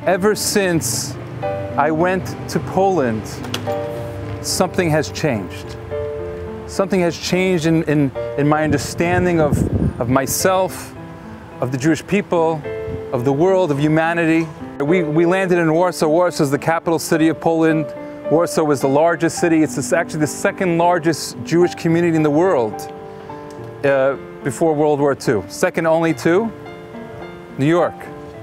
Ever since I went to Poland, something has changed. Something has changed in my understanding of myself, of the Jewish people, of the world, of humanity. We landed in Warsaw. Warsaw is the capital city of Poland. Warsaw was the largest city. It's actually the second largest Jewish community in the world before World War II. Second only to New York.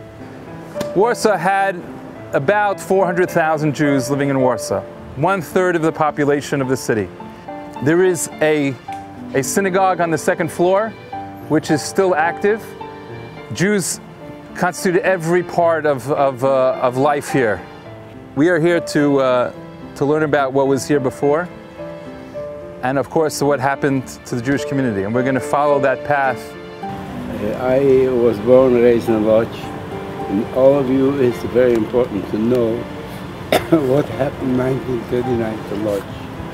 Warsaw had about 400,000 Jews living in Warsaw, 1/3 of the population of the city. There is a synagogue on the second floor, which is still active. Jews constitute every part of life here. We are here to learn about what was here before, and of course what happened to the Jewish community, and we're going to follow that path. I was born and raised in Lodz, and all of you, it's very important to know what happened in 1939 to Lodz.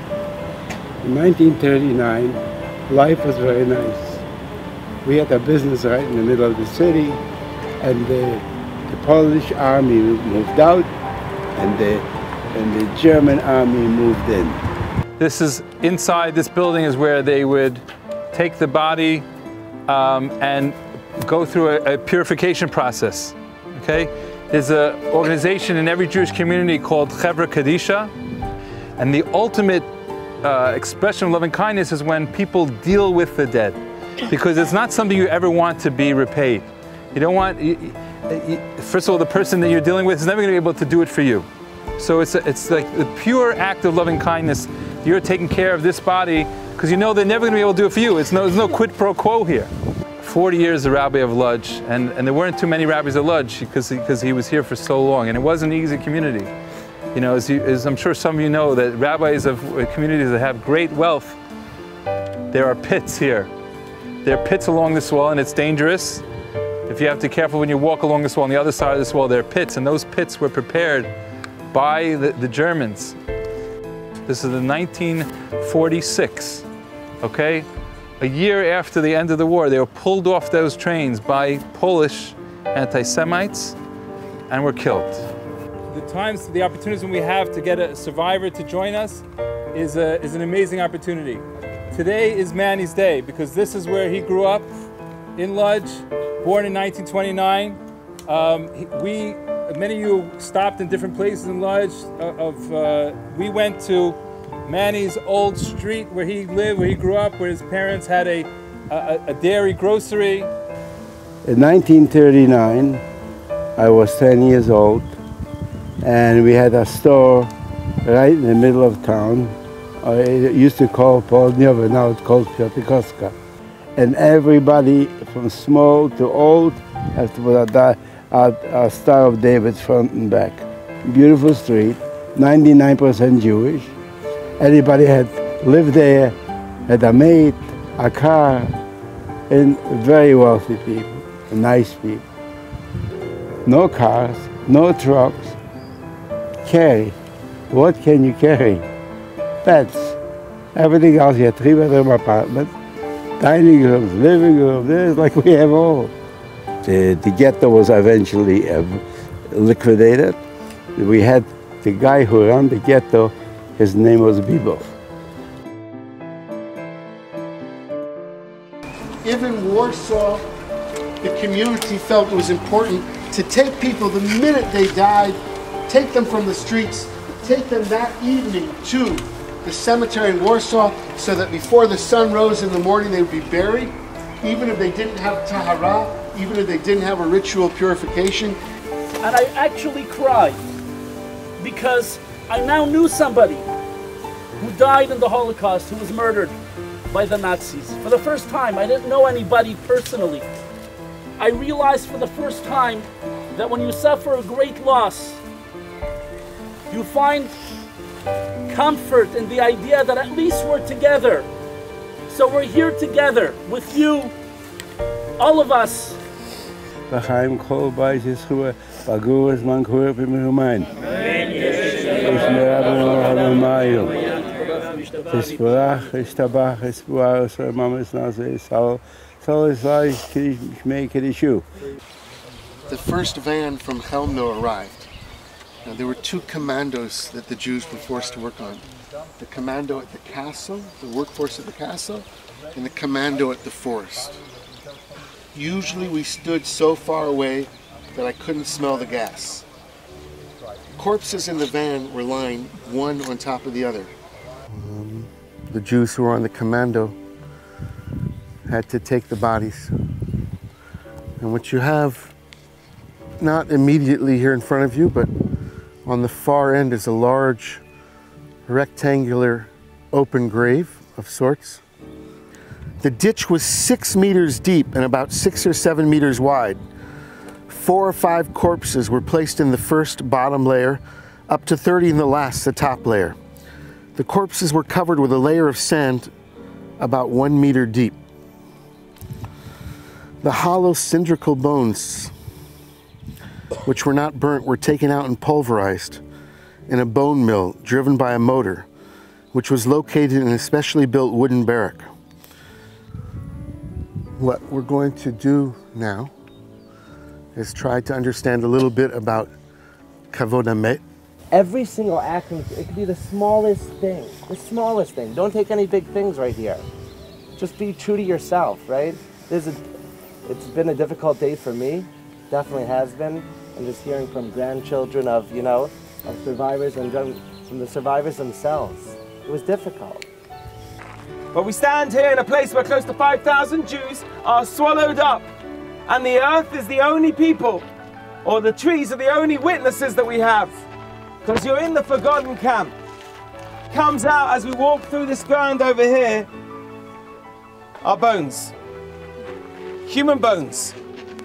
In 1939, life was very nice. We had a business right in the middle of the city, and the Polish army moved out, and the German army moved in. This is inside this building is where they would take the body and go through a purification process. Okay, there's an organization in every Jewish community called Chevra Kadisha, and the ultimate expression of loving kindness is when people deal with the dead, because it's not something you ever want to be repaid. You don't want. First of all, the person that you're dealing with is never going to be able to do it for you. So it's like the pure act of loving kindness. You're taking care of this body because you know they're never going to be able to do it for you. There's no quid pro quo here. 40 years the rabbi of Lodz, and there weren't too many rabbis of Lodz because he was here for so long, and it wasn't an easy community. You know, as I'm sure some of you know, that rabbis of communities that have great wealth, there are pits here. There are pits along this wall, and it's dangerous. If you have to be careful when you walk along this wall, on the other side of this wall there are pits, and those pits were prepared by the Germans. This is in 1946, okay? A year after the end of the war, they were pulled off those trains by Polish anti-Semites and were killed. The opportunities when we have to get a survivor to join us is an amazing opportunity. Today is Manny's day because this is where he grew up, in Lodz, born in 1929. Many of you stopped in different places in Lodz. We went to Manny's old street where he lived, where he grew up, where his parents had a dairy grocery. In 1939, I was 10 years old, and we had a store right in the middle of town. It used to call Południowe, but now it's called Piotrkowska. And everybody from small to old has to put a Star of David front and back. Beautiful street, 99% Jewish. Everybody had lived there, had a maid, a car, and very wealthy people, nice people. No cars, no trucks. Carry. What can you carry? Pets. Everything else, you had 3-bedroom apartment, dining rooms, living room, there's like we have all. The ghetto was eventually liquidated. We had the guy who ran the ghetto, his name was Bibov. In Warsaw, the community felt it was important to take people the minute they died, take them from the streets, take them that evening to the cemetery in Warsaw so that before the sun rose in the morning they would be buried, even if they didn't have tahara, even if they didn't have a ritual purification. And I actually cried because I now knew somebody who died in the Holocaust, who was murdered by the Nazis. For the first time, I didn't know anybody personally. I realized for the first time that when you suffer a great loss, you find comfort in the idea that at least we're together. So we're here together with you, all of us. The the first van from Chelmno arrived. Now, there were two commandos that the Jews were forced to work on. The commando at the castle, the workforce at the castle, and the commando at the forest. Usually we stood so far away that I couldn't smell the gas. Corpses in the van were lying one on top of the other. The Jews who were on the commando had to take the bodies. And what you have, not immediately here in front of you, but on the far end is a large rectangular open grave of sorts. The ditch was 6 meters deep and about 6 or 7 meters wide. 4 or 5 corpses were placed in the first bottom layer, up to 30 in the last, the top layer. The corpses were covered with a layer of sand about 1 meter deep. The hollow cylindrical bones, which were not burnt, were taken out and pulverized in a bone mill driven by a motor, which was located in a specially built wooden barrack. What we're going to do now is try to understand a little bit about Kavod Hamet. Every single action, it could be the smallest thing, the smallest thing. Don't take any big things right here. Just be true to yourself, right? It's been a difficult day for me, definitely has been, and just hearing from grandchildren of, of survivors and from the survivors themselves. It was difficult. But we stand here in a place where close to 5,000 Jews are swallowed up, and the earth is the only people, or the trees are the only witnesses that we have. Because you're in the forgotten camp. Comes out as we walk through this ground over here, our bones. Human bones.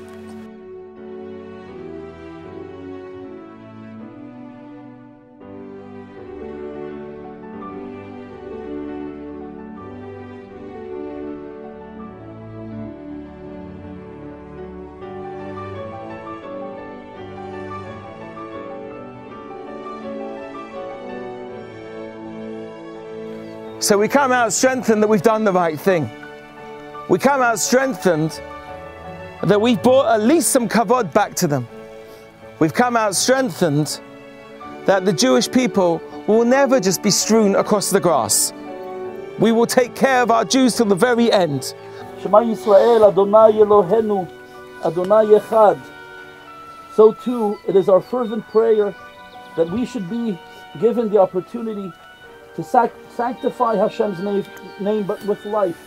So we come out strengthened that we've done the right thing. We come out strengthened that we've brought at least some kavod back to them. We've come out strengthened that the Jewish people will never just be strewn across the grass. We will take care of our Jews till the very end. Shema Yisrael, Adonai Elohenu, Adonai Echad. So too, it is our fervent prayer that we should be given the opportunity to sanctify Hashem's name, but with life.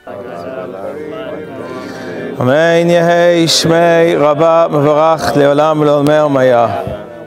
Amen. Yehei Shmei Rabba Mevarach Leolam Leomer Maya.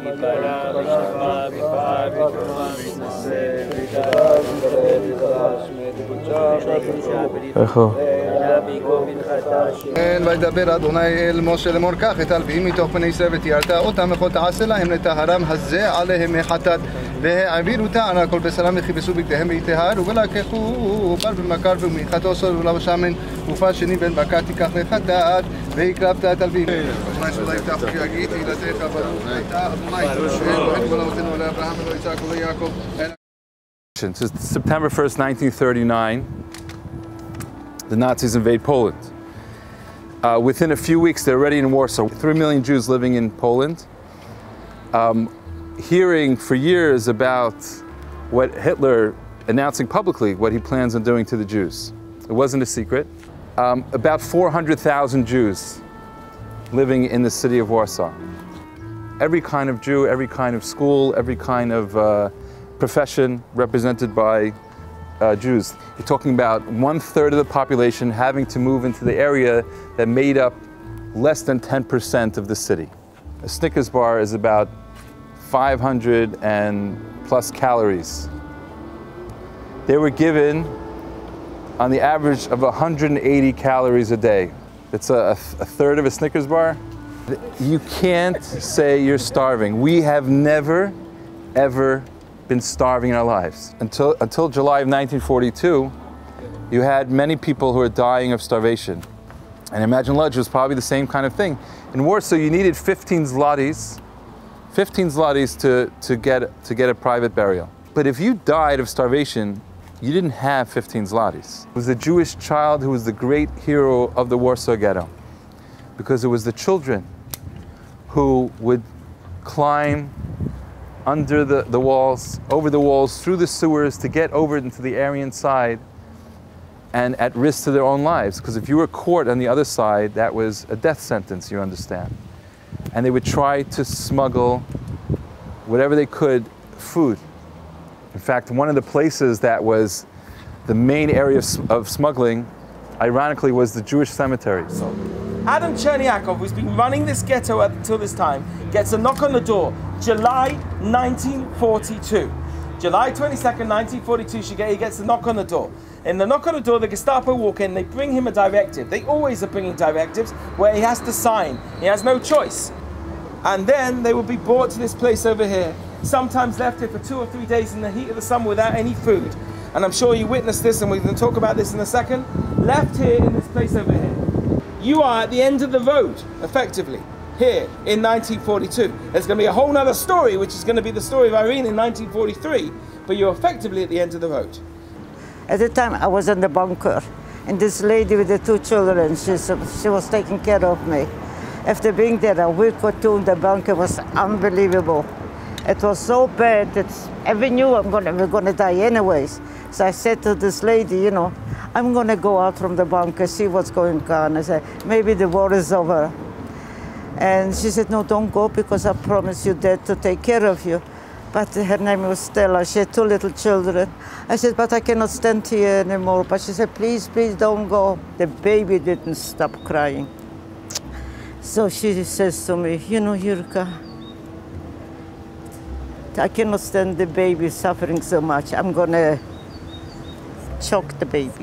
וידבר אדוני אל משה לאמור כך את הלוויים מתוך בני ישראל ותיארת אותם וכל תעשה להם לטהרם הזה עליהם מחטאת והעבירו טענה כל בשרם וכיבסו בגדיהם ויטהרו ולקחו בר במקר ומחתו סור ולבו שמן ופר שני בן בקר תיקח לחטאת והקרבת את הלוויים. אדוני שלא יפתח כי יגיד תהילתך ברוך אתה אדוני אלוהינו ולאבותינו ולאברהם וליצחק וליעקב. It's September 1st, 1939. The Nazis invade Poland. Within a few weeks, they're already in Warsaw. 3 million Jews living in Poland. Hearing for years about what Hitler announcing publicly what he plans on doing to the Jews. It wasn't a secret. About 400,000 Jews living in the city of Warsaw. Every kind of Jew, every kind of school, every kind of profession represented by Jews. You're talking about 1/3 of the population having to move into the area that made up less than 10% of the city. A Snickers bar is about 500 and plus calories. They were given on the average of 180 calories a day. It's a third of a Snickers bar. You can't say you're starving. We have never, ever been starving in our lives. Until July of 1942, you had many people who were dying of starvation. And Imagine Lodge was probably the same kind of thing. In Warsaw, you needed 15 zlotys to get a private burial. But if you died of starvation, you didn't have 15 zlotys. It was the Jewish child who was the great hero of the Warsaw Ghetto. Because it was the children who would climb under the walls, over the walls, through the sewers to get over into the area inside, and at risk to their own lives. Because if you were caught on the other side, that was a death sentence, you understand. And they would try to smuggle whatever they could, food. In fact, one of the places that was the main area of smuggling, ironically, was the Jewish cemetery. Adam Cherniakov, who's been running this ghetto up until this time, gets a knock on the door, July 1942. July 22nd, 1942, he gets a knock on the door. In the knock on the door, the Gestapo walk in, they bring him a directive. They always are bringing directives where he has to sign. He has no choice. And then they will be brought to this place over here, sometimes left here for 2 or 3 days in the heat of the summer without any food. And I'm sure you witnessed this, and we're going to talk about this in a second. Left here in this place over here. You are at the end of the road, effectively, here in 1942. There's going to be a whole other story, which is going to be the story of Irene in 1943, but you're effectively at the end of the road. At the time, I was in the bunker, and this lady with the 2 children, she was taking care of me. After being there a week or 2 in the bunker, was unbelievable. It was so bad that I knew we're gonna die anyways. So I said to this lady, you know, I'm gonna go out from the bunker, see what's going on. I said, maybe the war is over. And she said, no, don't go, because I promised you Dad to take care of you. But her name was Stella. She had 2 little children. I said, but I cannot stand here anymore. But she said, please, please don't go. The baby didn't stop crying. So she says to me, you know, Yurka, I cannot stand the baby suffering so much. I'm gonna choke the baby.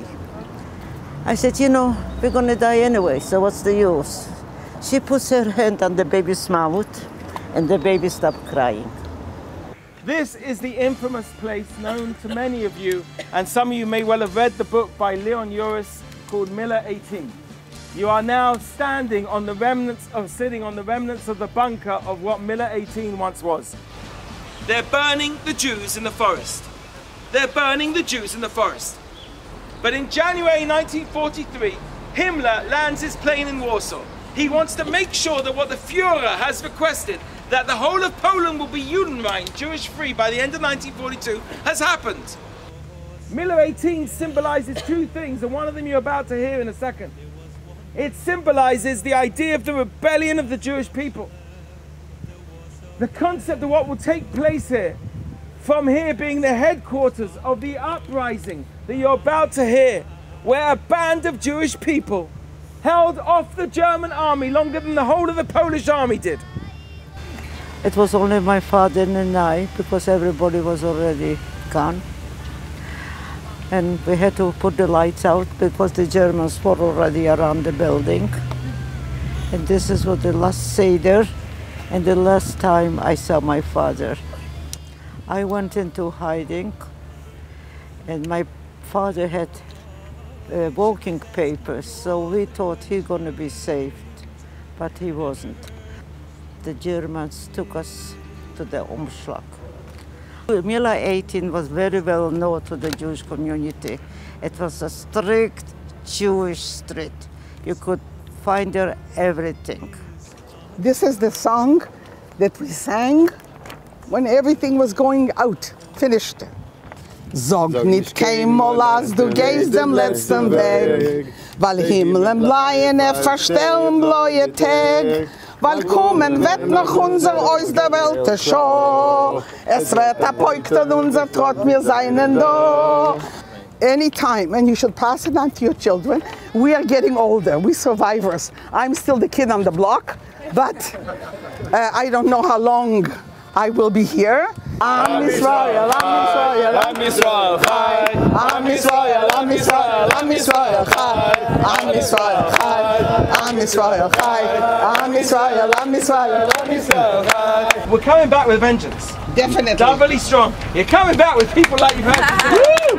I said, you know, we're gonna die anyway, so what's the use? She puts her hand on the baby's mouth, and the baby stopped crying. This is the infamous place known to many of you, and some of you may well have read the book by Leon Uris called Miller 18. You are now standing on the remnants of, sitting on the remnants of the bunker of what Miller 18 once was. They're burning the Jews in the forest. They're burning the Jews in the forest. But in January 1943, Himmler lands his plane in Warsaw. He wants to make sure that what the Führer has requested, that the whole of Poland will be Judenrein, Jewish-free, by the end of 1942, has happened. Miller 18 symbolizes 2 things, and one of them you're about to hear in a second. It symbolizes the idea of the rebellion of the Jewish people. The concept of what will take place here, from here being the headquarters of the uprising that you're about to hear, where a band of Jewish people held off the German army longer than the whole of the Polish army did. It was only my father and I, because everybody was already gone. And we had to put the lights out because the Germans were already around the building. And this is what the last Seder and the last time I saw my father. I went into hiding, and my father had walking papers, so we thought he's going to be saved, but he wasn't. The Germans took us to the Umschlag. Miller 18 was very well known to the Jewish community. It was a strict Jewish street. You could find there everything. This is the song that we sang when everything was going out, finished. Sag nicht keinmal, als du gehst dem letzten Weg, weil Himmel bleiben, verstellen bläue Tag, weil kommen wird noch unser aus der Welt Show. Es wird apoiktet unser Trott, wir seien da. Anytime, and you should pass it on to your children. We are getting older, we survivors. I'm still the kid on the block, but I don't know how long I will be here. Am Yisrael, Am Yisrael, Am Yisrael Chai. Am Yisrael, Am Yisrael, Am Yisrael Chai. Am Yisrael Chai. Am Yisrael Chai. Am Yisrael, Am Yisrael, Am Yisrael Chai. We're coming back with vengeance. Definitely. Doubly strong. You're coming back with people like you've had today.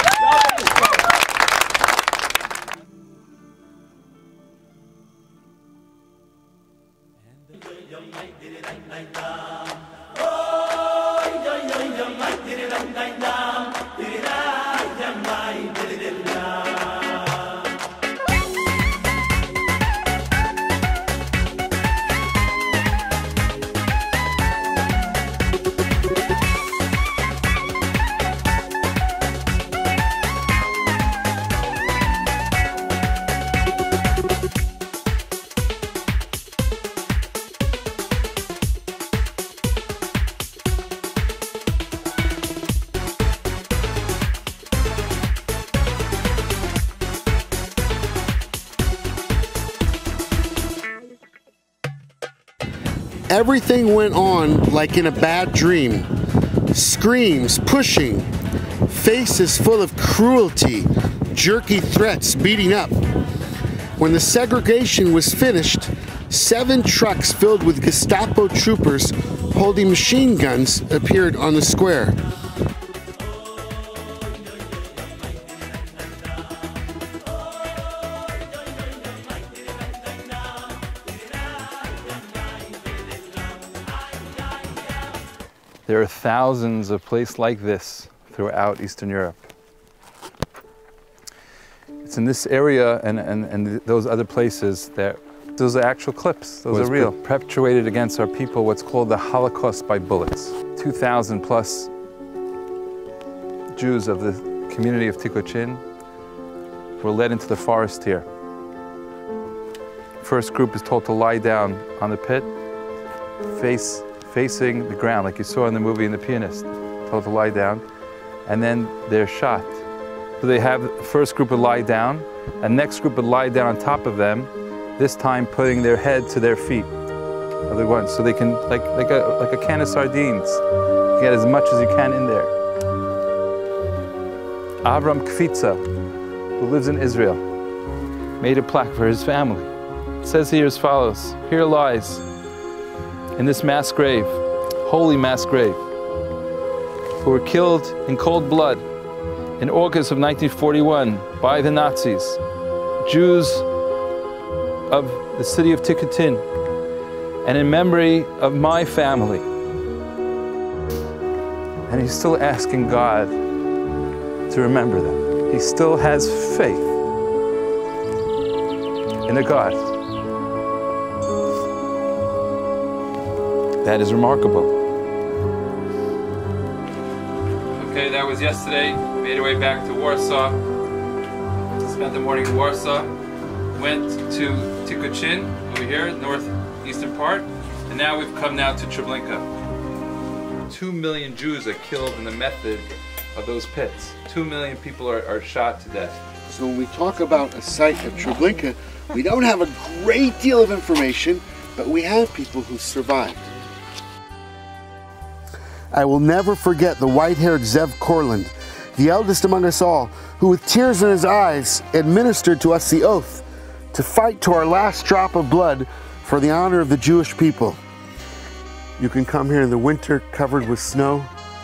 Everything went on like in a bad dream. Screams, pushing, faces full of cruelty, jerky threats, beating up. When the segregation was finished, 7 trucks filled with Gestapo troopers holding machine guns appeared on the square. There are thousands of places like this throughout Eastern Europe. It's in this area and those other places that those are actual clips. Those are real. Perpetuated against our people what's called the Holocaust by bullets. 2,000 plus Jews of the community of Tikocin were led into the forest here. First group is told to lie down on the pit, facing the ground, like you saw in the movie in The Pianist, told to lie down, and then they're shot. So they have the first group would lie down, and next group would lie down on top of them, this time putting their head to their feet, other ones, so they can, like a can of sardines, get as much as you can in there. Avram Kvitza, who lives in Israel, made a plaque for his family. It says here as follows: here lies, in this mass grave, holy mass grave, who were killed in cold blood in August of 1941 by the Nazis, Jews of the city of Tikocin, and in memory of my family. And he's still asking God to remember them. He still has faith in a God. That is remarkable. Okay, that was yesterday. We made our way back to Warsaw. Spent the morning in Warsaw. Went to Tikocin, over here, northeastern part. And now we've come now to Treblinka. 2 million Jews are killed in the method of those pits. 2 million people are shot to death. So when we talk about a site of Treblinka, we don't have a great deal of information, but we have people who survived. I will never forget the white-haired Zev Korland, the eldest among us all, who with tears in his eyes administered to us the oath to fight to our last drop of blood for the honor of the Jewish people. You can come here in the winter covered with snow,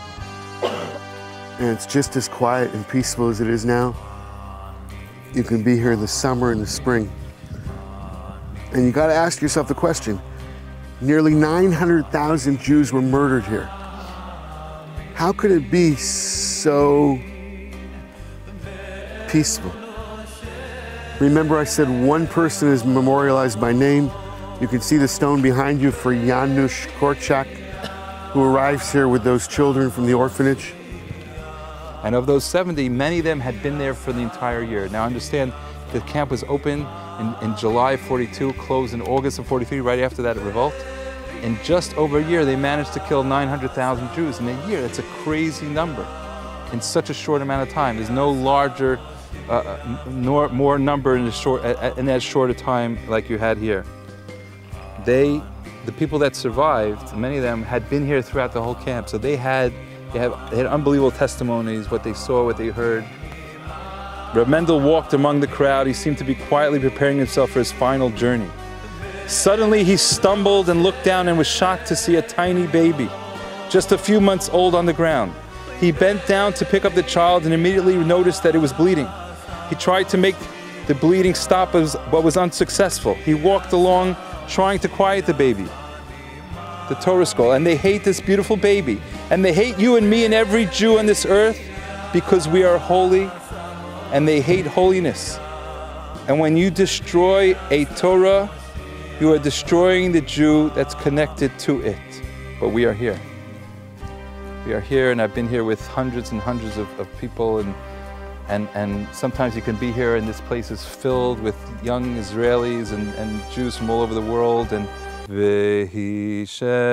and it's just as quiet and peaceful as it is now. You can be here in the summer and the spring. And you got to ask yourself the question, nearly 900,000 Jews were murdered here. How could it be so peaceful? Remember I said one person is memorialized by name. You can see the stone behind you for Janusz Korczak, who arrives here with those children from the orphanage. And of those 70, many of them had been there for the entire year. Now understand, the camp was open in July of 42, closed in August of 43, right after that revolt. In just over a year, they managed to kill 900,000 Jews in a year. That's a crazy number in such a short amount of time. There's no larger, nor more number in as short a time like you had here. The people that survived, many of them had been here throughout the whole camp, so they had unbelievable testimonies, what they saw, what they heard. Reb Mendel walked among the crowd. He seemed to be quietly preparing himself for his final journey. Suddenly he stumbled and looked down and was shocked to see a tiny baby, just a few months old, on the ground. He bent down to pick up the child and immediately noticed that it was bleeding. He tried to make the bleeding stop, but was unsuccessful. He walked along trying to quiet the baby. The Torah scroll, and they hate this beautiful baby, and they hate you and me and every Jew on this earth because we are holy, and they hate holiness. And when you destroy a Torah, you are destroying the Jew that's connected to it. But we are here. We are here, and I've been here with hundreds and hundreds of people, and sometimes you can be here and this place is filled with young Israelis and Jews from all over the world. And Vehi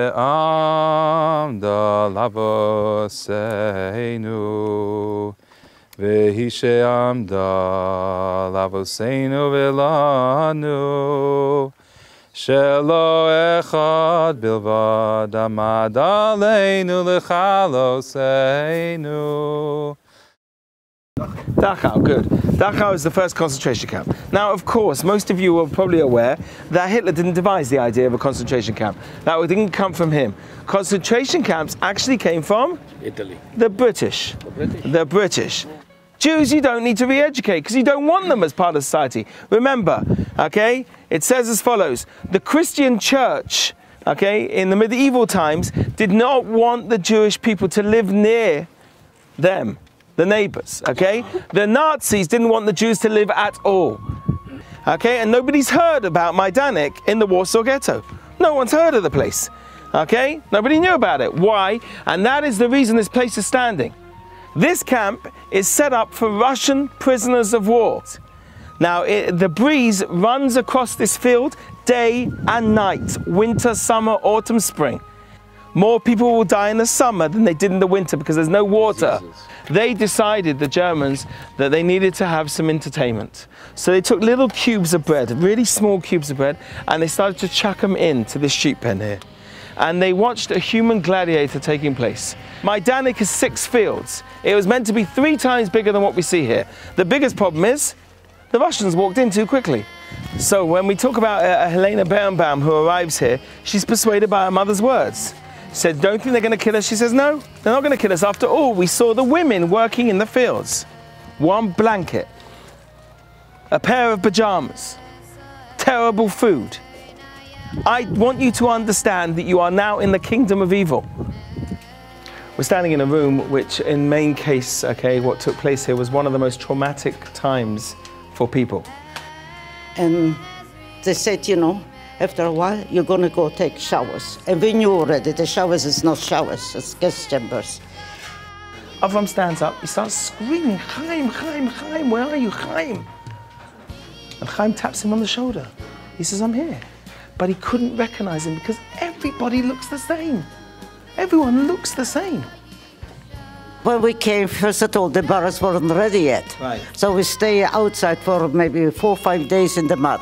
she'amda lavoseinu, Vehi she'amda lavoseinu velanu, Shelo echad bilvad amad aleinu lechalosenu. Dachau, good. Dachau is the first concentration camp. Now, of course, most of you are probably aware that Hitler didn't devise the idea of a concentration camp. That didn't come from him. Concentration camps actually came from Italy. The British. The British. Jews, you don't need to re-educate because you don't want them as part of society. Remember, okay, it says as follows: the Christian church, okay, in the medieval times did not want the Jewish people to live near them, the neighbors, okay? The Nazis didn't want the Jews to live at all, okay? And nobody's heard about Majdanek in the Warsaw Ghetto. No one's heard of the place, okay? Nobody knew about it. Why? And that is the reason this place is standing. This camp is set up for Russian prisoners of war. Now, the breeze runs across this field day and night, winter, summer, autumn, spring. More people will die in the summer than they did in the winter because there's no water. They decided, the Germans, that they needed to have some entertainment. So they took little cubes of bread, really small cubes of bread, and they started to chuck them into this sheep pen here. And they watched a human gladiator taking place. Majdanek is 6 fields. It was meant to be 3 times bigger than what we see here. The biggest problem is the Russians walked in too quickly. So when we talk about Helena Birnbaum, who arrives here, she's persuaded by her mother's words. She said, don't think they're going to kill us? She says, no, they're not going to kill us. After all, we saw the women working in the fields. 1 blanket, a pair of pajamas, terrible food. I want you to understand that you are now in the kingdom of evil. We're standing in a room which, in main case, okay, what took place here was one of the most traumatic times for people. And they said, you know, after a while, you're going to go take showers. And we knew already the showers is not showers, it's guest chambers. Avram stands up, he starts screaming, Chaim, Chaim, Chaim, where are you, Chaim? And Chaim taps him on the shoulder. He says, I'm here. But he couldn't recognize him because everybody looks the same. Everyone looks the same. When we came, first of all, the barracks weren't ready yet. Right. So we stay outside for maybe 4 or 5 days in the mud.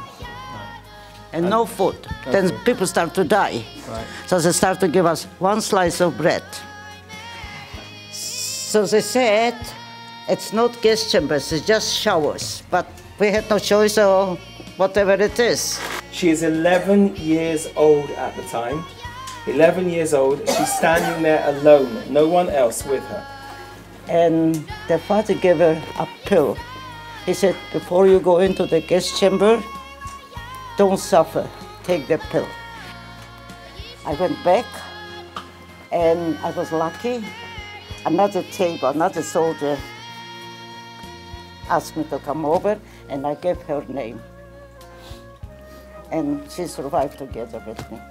And no food. Then people start to die. Right. So they start to give us 1 slice of bread. So they said, it's not guest chambers, it's just showers. But we had no choice or whatever it is. She is 11 years old at the time. 11 years old, she's standing there alone, no one else with her. And the father gave her a pill. He said, before you go into the guest chamber, don't suffer, take the pill. I went back, and I was lucky. Another table, another soldier asked me to come over, and I gave her name. And she survived together with me.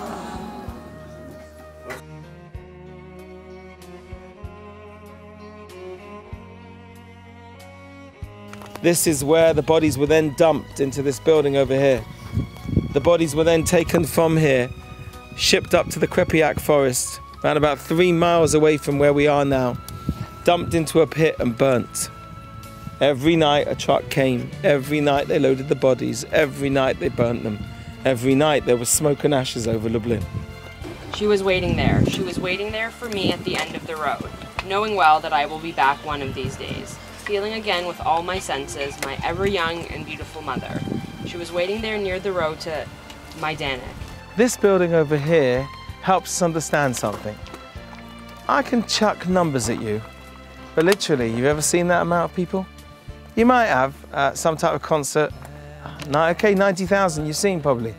This is where the bodies were then dumped into this building over here. The bodies were then taken from here, shipped up to the Krepiak forest, around about 3 miles away from where we are now, dumped into a pit and burnt. Every night a truck came, every night they loaded the bodies, every night they burnt them. Every night there was smoke and ashes over Lublin. She was waiting there. She was waiting there for me at the end of the road, knowing well that I will be back one of these days. Feeling again with all my senses, my ever young and beautiful mother. She was waiting there near the road to Majdanek. This building over here helps us understand something. I can chuck numbers at you, but literally, you've ever seen that amount of people? You might have at some type of concert. Okay, 90,000 you've seen probably.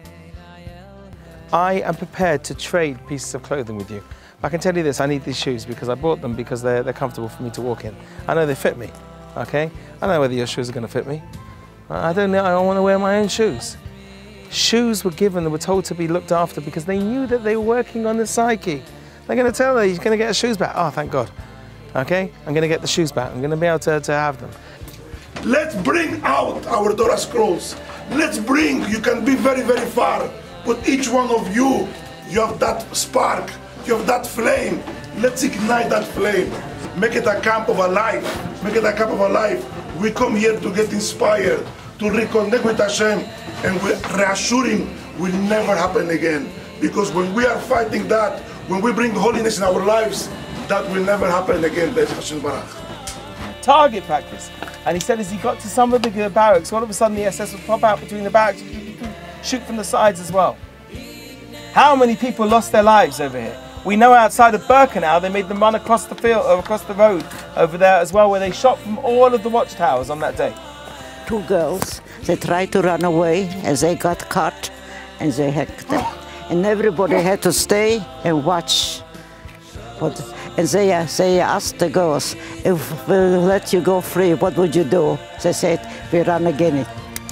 I am prepared to trade pieces of clothing with you. I can tell you this, I need these shoes because I bought them because they're comfortable for me to walk in. I know they fit me, okay? I don't know whether your shoes are going to fit me. I don't want to wear my own shoes. Shoes were given, they were told to be looked after because they knew that they were working on the psyche. They're going to tell her, you're going to get her shoes back. Oh, thank God. Okay, I'm going to get the shoes back. I'm going to be able to have them. Let's bring out our Torah scrolls. Let's bring, you can be very, very far, but each one of you, you have that spark. You have that flame. Let's ignite that flame. Make it a camp of a life. Make it a camp of a life. We come here to get inspired, to reconnect with Hashem, and we reassure him will never happen again. Because when we are fighting that, when we bring holiness in our lives, that will never happen again. Target practice. And he said as he got to some of the barracks, all of a sudden the SS would pop out between the barracks, shoot from the sides as well. How many people lost their lives over here? We know outside of Birkenau they made them run across the field, or across the road over there as well, where they shot from all of the watchtowers on that day. 2 girls, they tried to run away as they got caught and they hacked them. And everybody had to stay and watch. And they asked the girls, if we'll let you go free, what would you do? They said, we run again.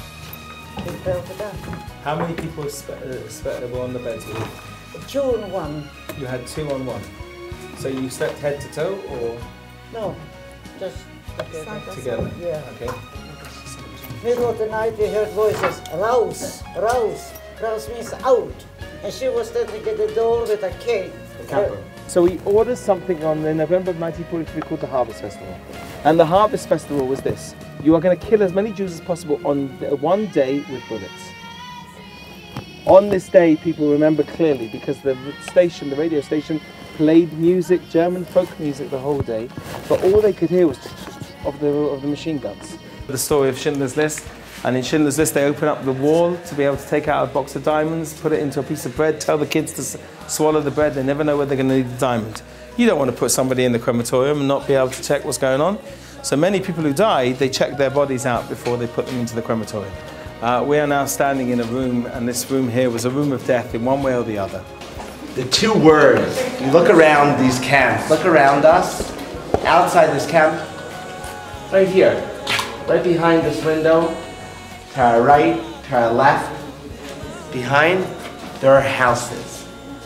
How many people were on the beds with you? 2 on 1. You had 2 on 1. So you slept head to toe, or? No, just together. Yeah. Okay. Middle of the night we heard voices, rouse, rouse. Rouse means out. And she was standing at the door with a cake. So he orders something on in November of 1943 called the Harvest Festival. And the Harvest Festival was this. You are going to kill as many Jews as possible on one day with bullets. On this day, people remember clearly because the radio station, played music, German folk music the whole day, but all they could hear was of the machine guns. The story of Schindler's List, and in Schindler's List they open up the wall to be able to take out a box of diamonds, put it into a piece of bread, tell the kids to swallow the bread, they never know whether they're going to need the diamond. You don't want to put somebody in the crematorium and not be able to check what's going on. So many people who died, they check their bodies out before they put them into the crematorium. We are now standing in a room, and this room here was a room of death in one way or the other. The 2 words, you look around these camps, look around us, outside this camp, right here, right behind this window, to our right, to our left, behind, there are houses.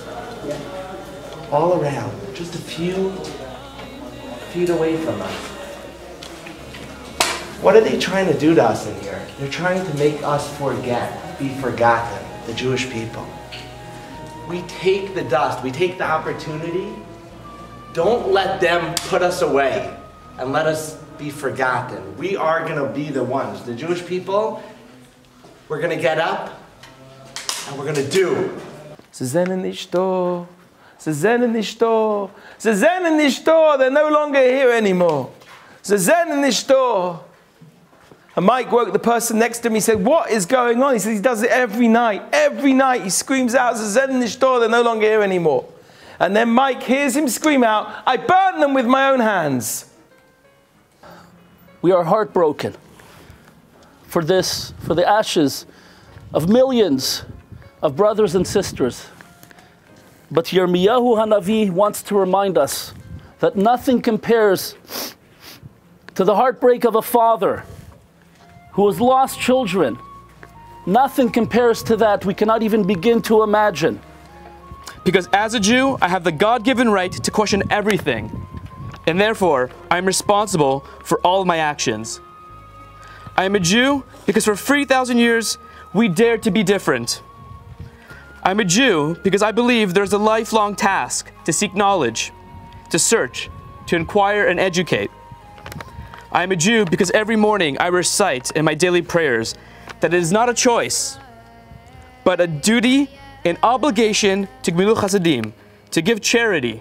All around, just a few feet away from us. What are they trying to do to us in here? They're trying to make us forget, be forgotten, the Jewish people. We take the dust, we take the opportunity. Don't let them put us away and let us be forgotten. We are going to be the ones, the Jewish people. We're going to get up and we're going to do. They're no longer here anymore. And Mike woke the person next to me. He said, what is going on? He said he does it every night. Every night he screams out, they're no longer here anymore. And then Mike hears him scream out, I burned them with my own hands. We are heartbroken for this, for the ashes of millions of brothers and sisters. But Yirmiyahu Hanavi wants to remind us that nothing compares to the heartbreak of a father who has lost children. Nothing compares to that. We cannot even begin to imagine. Because as a Jew, I have the God-given right to question everything. And therefore, I am responsible for all of my actions. I am a Jew because for 3,000 years, we dared to be different. I'm a Jew because I believe there's a lifelong task to seek knowledge, to search, to inquire and educate. I am a Jew because every morning I recite in my daily prayers that it is not a choice, but a duty and obligation to Gemilut Chasadim, to give charity.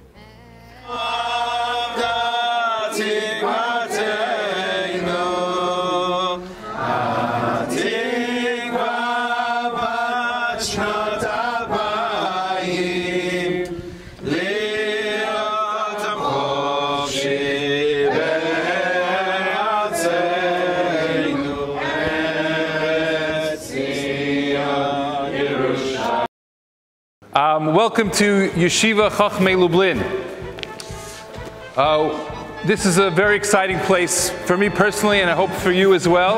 Welcome to Yeshiva Chachmei Lublin. This is a very exciting place for me personally, and I hope for you as well.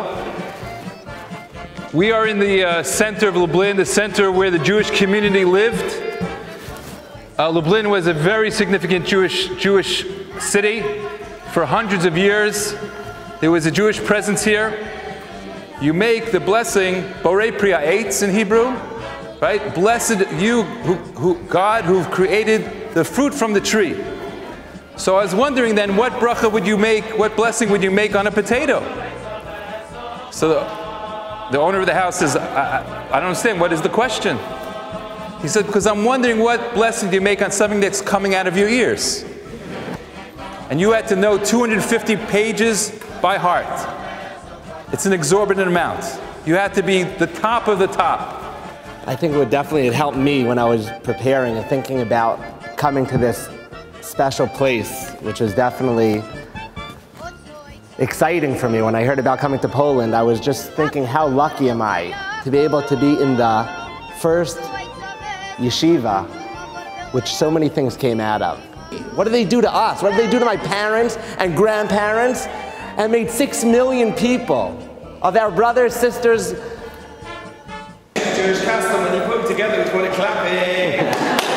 We are in the center of Lublin, the center where the Jewish community lived. Lublin was a very significant Jewish city for hundreds of years. There was a Jewish presence here. You make the blessing Borei Pri Ha'etz in Hebrew. Right? Blessed you, God, who've created the fruit from the tree. So I was wondering then, what bracha would you make, what blessing would you make on a potato? So The owner of the house says, I don't understand, what is the question? He said, because I'm wondering what blessing do you make on something that's coming out of your ears? And you had to know 250 pages by heart. It's an exorbitant amount. You had to be the top of the top. I think it would definitely help me when I was preparing and thinking about coming to this special place, which was definitely exciting for me. When I heard about coming to Poland, I was just thinking, how lucky am I to be able to be in the first yeshiva, which so many things came out of. What did they do to us? What did they do to my parents and grandparents? And made 6 million people of our brothers, sisters. Jewish custom, when you put them together, we call it clapping.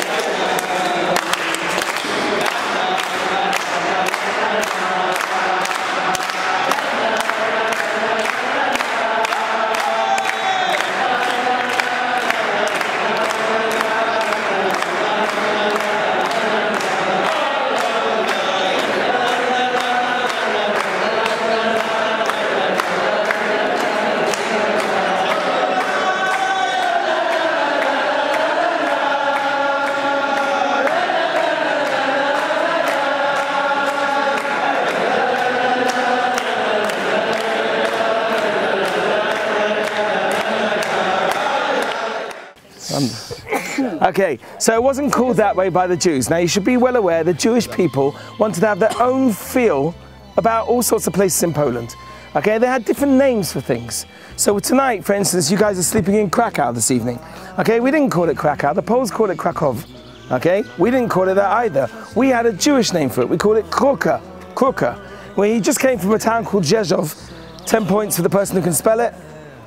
Okay, so it wasn't called that way by the Jews. Now you should be well aware the Jewish people wanted to have their own feel about all sorts of places in Poland. Okay, they had different names for things. So tonight, for instance, you guys are sleeping in Krakow this evening. Okay, we didn't call it Krakow, the Poles called it Krakow. Okay, we didn't call it that either. We had a Jewish name for it, we called it Kroka, where he just came from a town called Rzeszów. 10 points for the person who can spell it.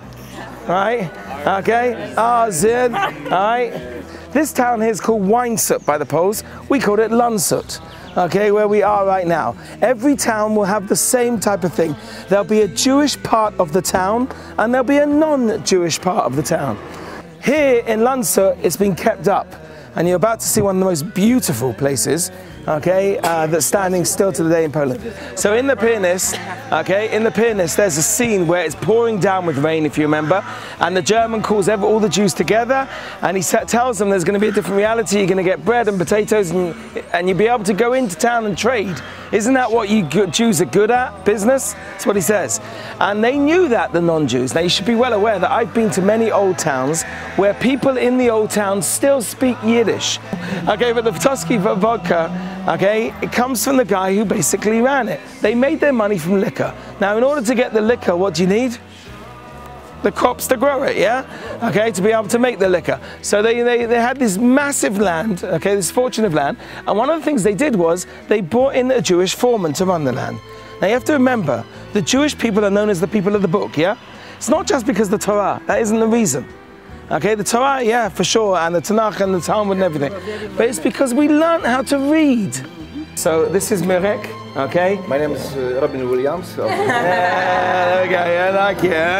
Right? Okay, Zid, alright. This town here is called Winesut by the Poles. We called it Lunsut, okay, where we are right now. Every town will have the same type of thing. There'll be a Jewish part of the town and there'll be a non-Jewish part of the town. Here in Lunsut, it's been kept up. And you're about to see one of the most beautiful places, okay, that's standing still to the day in Poland. So in the pianist, okay, in the pianist, there's a scene where it's pouring down with rain, if you remember, and the German calls all the Jews together, and he tells them there's going to be a different reality. You're going to get bread and potatoes, and you'll be able to go into town and trade. Isn't that what you Jews are good at? Business? That's what he says. And they knew that, the non-Jews. Now you should be well aware that I've been to many old towns where people in the old towns still speak Yiddish. Okay, but the Petoskey vodka, okay, it comes from the guy who basically ran it. They made their money from liquor. Now in order to get the liquor, what do you need? The crops to grow it, yeah? Okay, to be able to make the liquor. So they had this massive land, okay, this fortune of land, and one of the things they did was they brought in a Jewish foreman to run the land. Now you have to remember, the Jewish people are known as the people of the book, yeah? It's not just because of the Torah, that isn't the reason. Okay, the Torah, yeah, for sure, and the Tanakh and the Talmud and everything. But it's because we learned how to read. So this is Mirek, okay? My name is Robin Williams. Yeah, there we go, yeah, like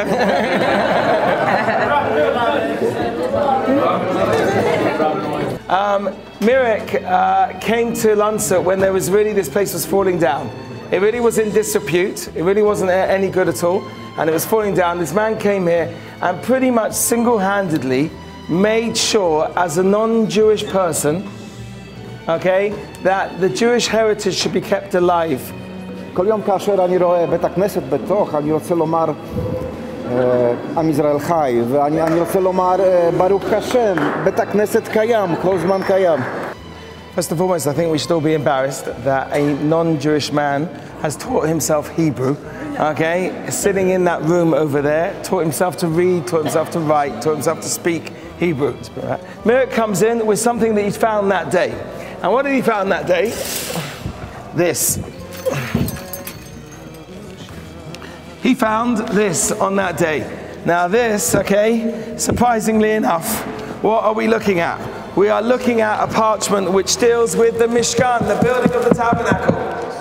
Mirek came to Lunsut when there was really, this place was falling down. It really was in disrepute, it really wasn't any good at all, and it was falling down. This man came here and pretty much single-handedly made sure, as a non-Jewish person, okay, that the Jewish heritage should be kept alive. כל יום כאשר אני רואה בית הכנסת בתוך, אני רוצה לומר עם ישראל חי, ואני רוצה לומר ברוך השם, בית הכנסת קיים, כל זמן קיים. First and foremost, I think we should all be embarrassed that a non-Jewish man has taught himself Hebrew, okay, sitting in that room over there, taught himself to read, taught himself to write, taught himself to speak Hebrew. Mirek comes in with something that he found that day. And what did he found that day? This. He found this on that day. Now this, okay, surprisingly enough, what are we looking at? We are looking at a parchment which deals with the Mishkan, the building of the tabernacle.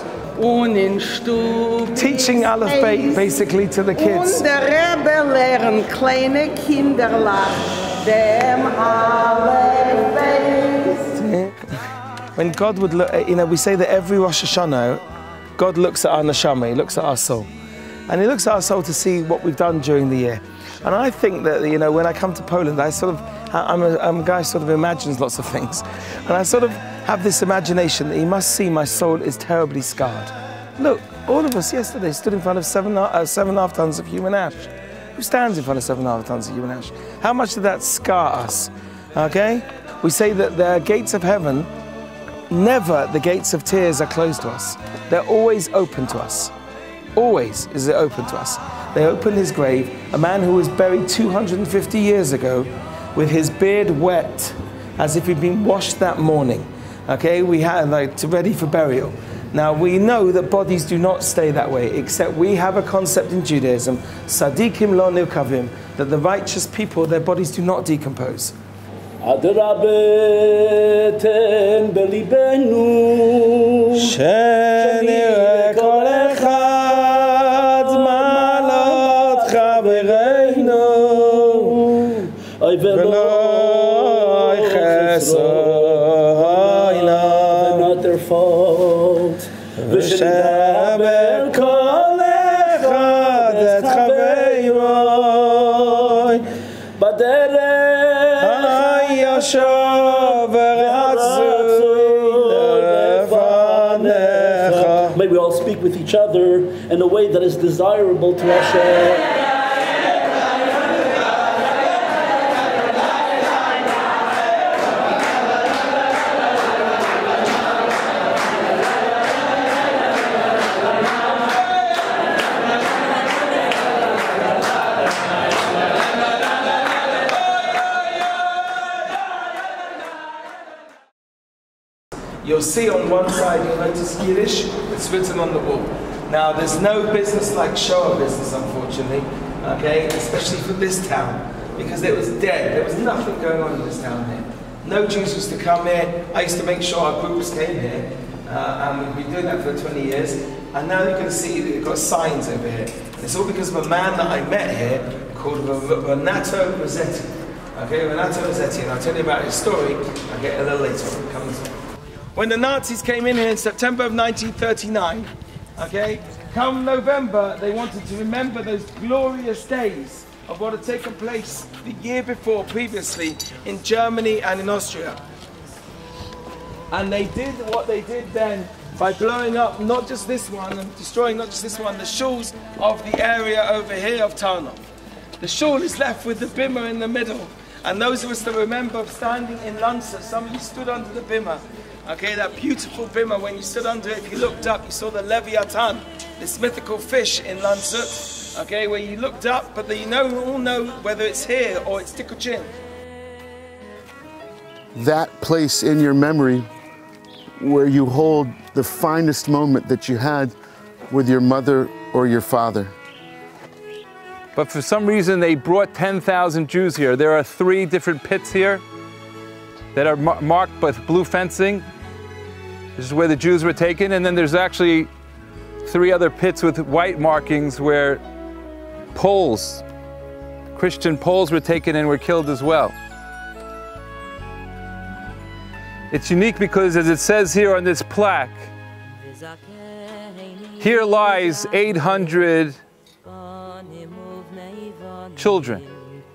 Teaching Aleph Beit basically to the kids. Und der Rebbe lehren kleine Kinderlach dem Aleph Beit. When God would look, you know, we say that every Rosh Hashanah, God looks at our neshama, He looks at our soul. And He looks at our soul to see what we've done during the year. And I think that, you know, when I come to Poland, I'm a guy who sort of imagines lots of things. And I sort of have this imagination that you must see my soul is terribly scarred. Look, all of us yesterday stood in front of 7.5 tons of human ash. Who stands in front of 7.5 tons of human ash? How much did that scar us? Okay? We say that the gates of heaven, never the gates of tears are closed to us. They're always open to us. Always is it open to us. They opened his grave, a man who was buried 250 years ago with his beard wet as if he'd been washed that morning. Okay, we had ready for burial. Now we know that bodies do not stay that way, except we have a concept in Judaism, Sadikim lo nilkavim, that the righteous people, their bodies do not decompose. Not their fault. May we all speak with each other in a way that is desirable to Hashem. You'll see on one side, you'll notice Yiddish, it's written on the wall. Now, there's no business like Shoah business, unfortunately, okay, especially for this town, because it was dead. There was nothing going on in this town here. No Jews used to come here. I used to make sure our groups came here, and we've been doing that for 20 years. And now you can see that you've got signs over here. And it's all because of a man that I met here called Renato Rossetti. Okay, Renato Rossetti, and I'll tell you about his story, okay, a little later on. When the Nazis came in here in September of 1939, okay, come November, they wanted to remember those glorious days of what had taken place the year before, previously, in Germany and in Austria. And they did what they did then by blowing up not just this one and destroying not just this one, the shuls of the area over here of Tarnov. The shul is left with the bimah in the middle. And those of us that remember standing in Lansut, somebody stood under the bimah. Okay, that beautiful bimah, when you stood under it, if you looked up, you saw the Leviathan, this mythical fish in Lansut, okay, where you looked up, but you all know whether it's here or it's Tikuchin. That place in your memory where you hold the finest moment that you had with your mother or your father. But for some reason, they brought 10,000 Jews here. There are 3 different pits here that are marked with blue fencing. This is where the Jews were taken, and then there's actually 3 other pits with white markings where Poles, Christian Poles, were taken and were killed as well. It's unique because, as it says here on this plaque, here lies 800 children,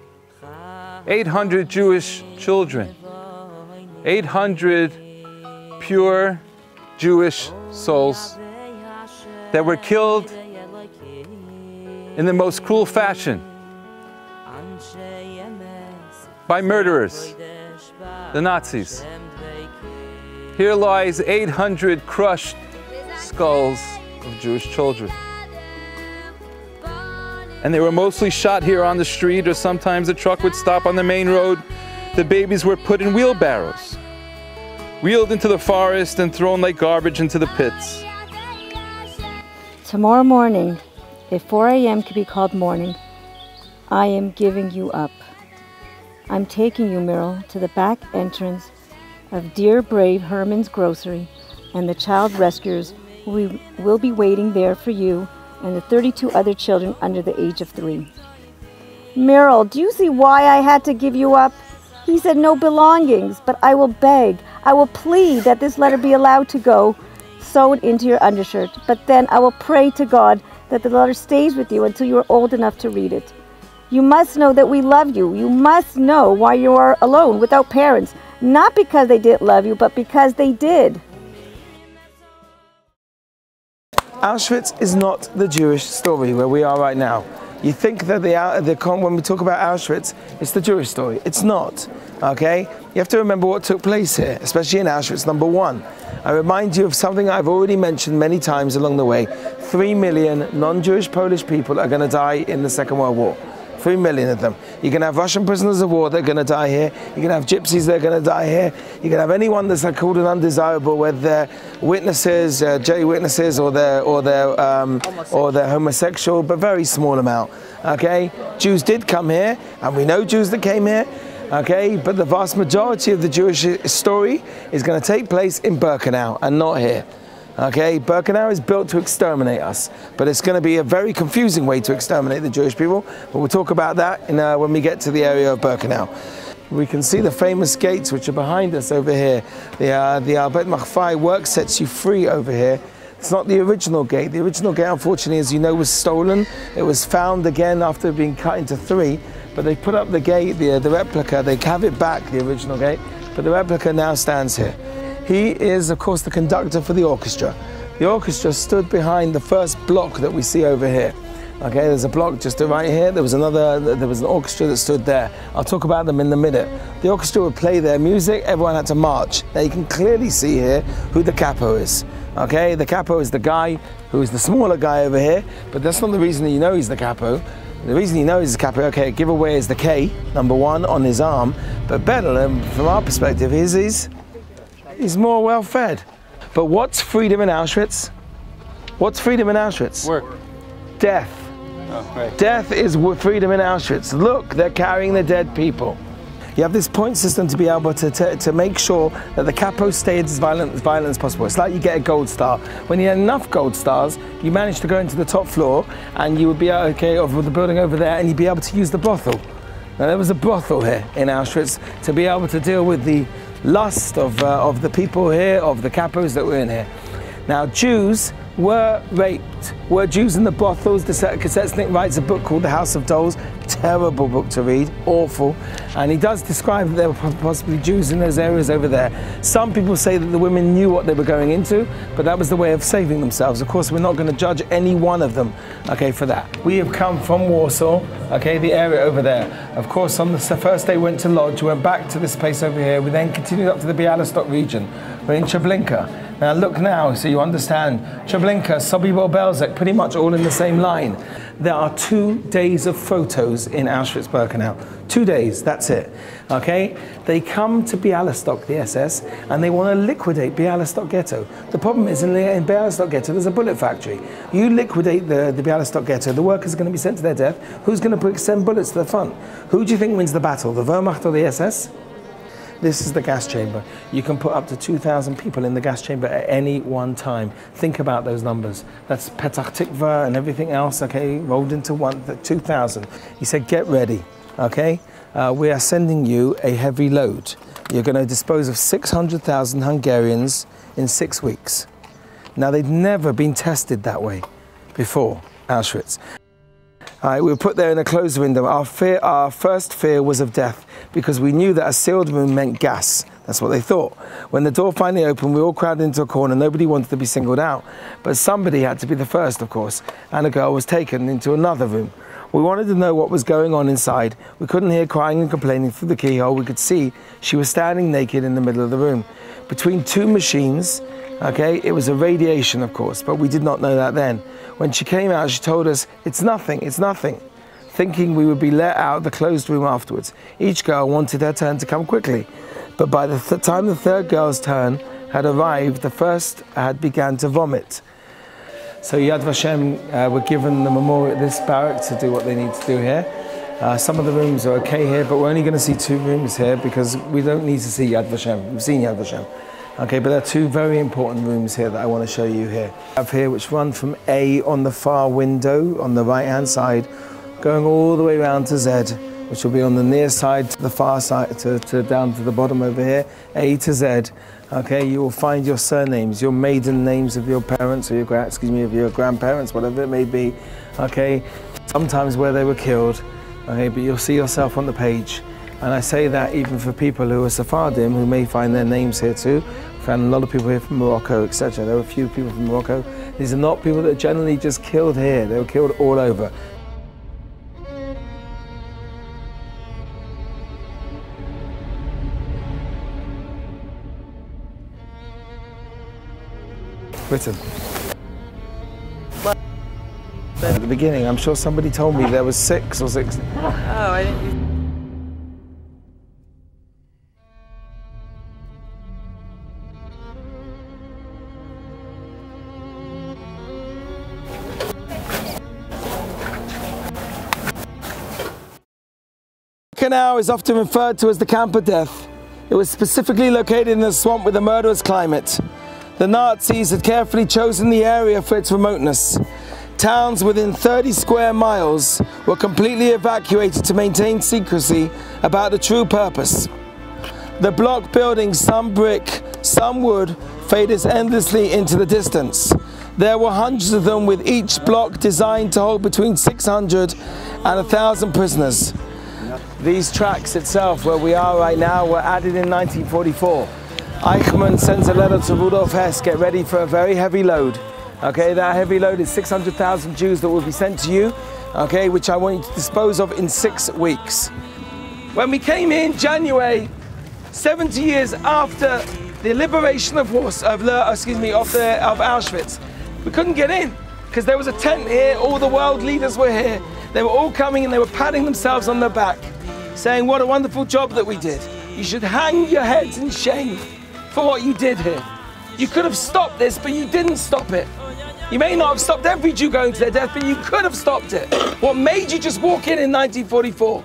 800 Jewish children, 800 pure Jewish souls that were killed in the most cruel fashion by murderers, the Nazis. Here lies 800 crushed skulls of Jewish children. And they were mostly shot here on the street, or sometimes a truck would stop on the main road. The babies were put in wheelbarrows, wheeled into the forest and thrown like garbage into the pits. Tomorrow morning, if 4 a.m. can be called morning, I am giving you up. I'm taking you, Meryl, to the back entrance of dear brave Herman's Grocery and the child rescuers who will be waiting there for you and the 32 other children under the age of 3. Meryl, do you see why I had to give you up? He said no belongings, but I will beg, I will plead that this letter be allowed to go sewed into your undershirt, but then I will pray to God that the letter stays with you until you are old enough to read it. You must know that we love you. You must know why you are alone without parents. Not because they didn't love you, but because they did. Auschwitz is not the Jewish story where we are right now. You think that when we talk about Auschwitz, it's the Jewish story. It's not, okay? You have to remember what took place here, especially in Auschwitz #1. I remind you of something I've already mentioned many times along the way. 3 million non-Jewish Polish people are going to die in the Second World War. 3 million of them. You're going to have Russian prisoners of war that are going to die here. You're going to have gypsies that are going to die here. You're going to have anyone that's called an undesirable, whether they're witnesses, J witnesses, or they're homosexual, but very small amount. Okay, Jews did come here, and we know Jews that came here. Okay, but the vast majority of the Jewish story is going to take place in Birkenau and not here. Okay, Birkenau is built to exterminate us, but it's going to be a very confusing way to exterminate the Jewish people, but we'll talk about that when we get to the area of Birkenau. We can see the famous gates which are behind us over here. The Arbet Machfai work sets you free over here. It's not the original gate. The original gate, unfortunately, as you know, was stolen. It was found again after being cut into 3, but they put up the gate, the replica, they have it back, the original gate, but the replica now stands here. He is, of course, the conductor for the orchestra. The orchestra stood behind the first block that we see over here. Okay, there's a block just right here. There was an orchestra that stood there. I'll talk about them in a minute. The orchestra would play their music, everyone had to march. Now you can clearly see here who the capo is. Okay, the capo is the guy who is the smaller guy over here, but that's not the reason that you know he's the capo. The reason you know he's the capo, okay, giveaway is the K, #1 on his arm, but better, from our perspective, he's more well-fed. But what's freedom in Auschwitz? What's freedom in Auschwitz? Work. Death. Oh, right. Death is freedom in Auschwitz. Look, they're carrying the dead people. You have this point system to be able to make sure that the capo stays as violent as possible. It's like you get a gold star. When you have enough gold stars, you manage to go into the top floor and you would be okay of the building over there and you'd be able to use the brothel. Now there was a brothel here in Auschwitz to be able to deal with the lust of the people here, of the capos that were in here. Now Jews were raped. Were Jews in the brothels? The Kasetznik writes a book called The House of Dolls. Terrible book to read, awful. And he does describe that there were possibly Jews in those areas over there. Some people say that the women knew what they were going into, but that was the way of saving themselves. Of course, we're not going to judge any one of them, okay, for that. We have come from Warsaw, okay, the area over there. Of course, on the first day we went to Lodz, we went back to this place over here. We then continued up to the Bialystok region. We're in Treblinka. Now look now, so you understand. Treblinka, Sobibor, Belzec, pretty much all in the same line. There are 2 days of photos in Auschwitz-Birkenau. 2 days, that's it. Okay? They come to Bialystok, the SS, and they want to liquidate Bialystok ghetto. The problem is in Bialystok ghetto, there's a bullet factory. You liquidate the Bialystok ghetto, the workers are going to be sent to their death. Who's going to send bullets to the front? Who do you think wins the battle, the Wehrmacht or the SS? This is the gas chamber. You can put up to 2,000 people in the gas chamber at any one time. Think about those numbers. That's Petach Tikva and everything else, okay, rolled into one, 2,000. He said, get ready, okay? We are sending you a heavy load. You're going to dispose of 600,000 Hungarians in 6 weeks. Now, they'd never been tested that way before Auschwitz. We were put there in a closed window. Our first fear was of death because we knew that a sealed room meant gas. That's what they thought. When the door finally opened, we all crowded into a corner. Nobody wanted to be singled out. But somebody had to be the first, of course. And a girl was taken into another room. We wanted to know what was going on inside. We couldn't hear crying and complaining through the keyhole. We could see she was standing naked in the middle of the room. Between 2 machines, okay, it was a radiation, of course, but we did not know that then. When she came out, she told us, it's nothing, thinking we would be let out of the closed room afterwards. Each girl wanted her turn to come quickly, but by the time the third girl's turn had arrived, the first had begun to vomit. So Yad Vashem were given the memorial at this barrack to do what they need to do here. Some of the rooms are okay here, but we're only going to see 2 rooms here because we don't need to see Yad Vashem. We've seen Yad Vashem. Okay, but there are 2 very important rooms here that I want to show you here. I have here which run from A on the far window on the right-hand side, going all the way around to Z, which will be on the near side to the far side, to down to the bottom over here, A to Z. Okay, you will find your surnames, your maiden names of your parents or of your grandparents, whatever it may be. Okay, sometimes where they were killed. Okay, but you'll see yourself on the page. And I say that even for people who are Sephardim, who may find their names here too. We found a lot of people here from Morocco, etc. There were a few people from Morocco. These are not people that are generally just killed here. They were killed all over. Britain. At the beginning, I'm sure somebody told me there was 6 or 6. Oh, I didn't. Canal is often referred to as the Camp of Death. It was specifically located in a swamp with a murderous climate. The Nazis had carefully chosen the area for its remoteness. Towns within 30 square miles were completely evacuated to maintain secrecy about the true purpose. The block buildings, some brick, some wood, faded endlessly into the distance. There were hundreds of them, with each block designed to hold between 600 and 1,000 prisoners. These tracks itself, where we are right now, were added in 1944. Eichmann sends a letter to Rudolf Hess, get ready for a very heavy load. Okay, that heavy load is 600,000 Jews that will be sent to you, okay, which I want you to dispose of in 6 weeks. When we came in January, 70 years after the liberation of Auschwitz, we couldn't get in because there was a tent here, all the world leaders were here. They were all coming and they were patting themselves on their back, saying what a wonderful job that we did. You should hang your heads in shame for what you did here. You could have stopped this, but you didn't stop it. You may not have stopped every Jew going to their death, but you could have stopped it. What made you just walk in 1944?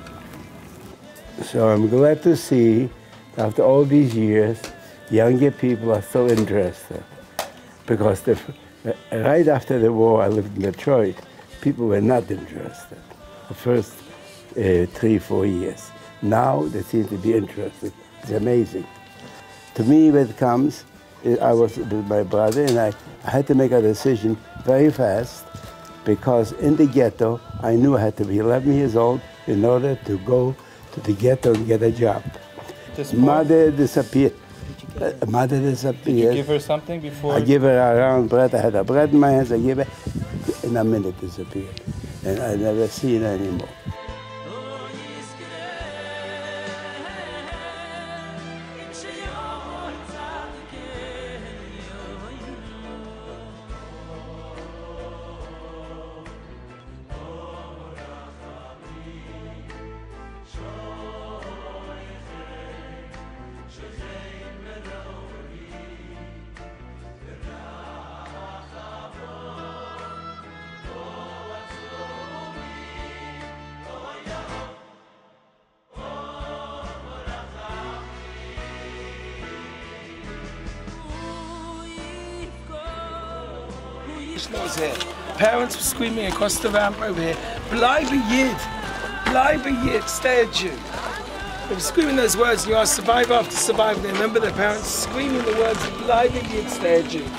So I'm glad to see, after all these years, younger people are still interested. Because right after the war, I lived in Detroit. People were not interested the first 3-4 years. Now they seem to be interested. It's amazing. To me, when it comes, I was with my brother, and I had to make a decision very fast, because in the ghetto, I knew I had to be 11 years old in order to go to the ghetto and get a job. Mother disappeared. Mother disappeared. Did you give her something before? I give her a round bread. I had a bread in my hands. I gave her, in a minute disappeared. And I never seen her anymore. Was here. Parents were screaming across the ramp over here, Bleibe Yid, stay a Jew. They were screaming those words, and you are survivor after survivor. They remember their parents screaming the words, Bleibe Yid, stay a Jew.